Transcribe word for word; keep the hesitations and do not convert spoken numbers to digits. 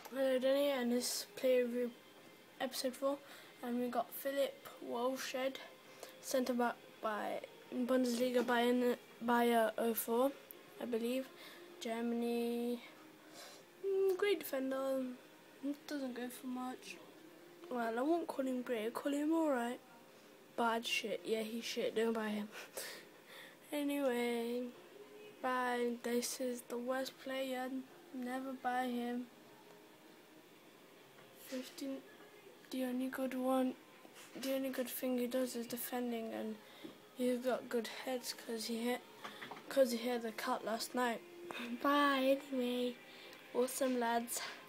Hello Danny, and this is player review episode four, and we got Philip Wollscheid, centre back by Bundesliga Bayern Bayer oh four, I believe. Germany, mm, great defender, doesn't go for much. Well, I won't call him great, I'll call him alright. Bad shit, yeah he's shit, don't buy him. Anyway, bye, this is the worst player, never buy him. fifteen, the only good one, the only good thing he does is defending, and he's got good heads because he hit, because he hit the cut last night. Bye anyway, awesome lads.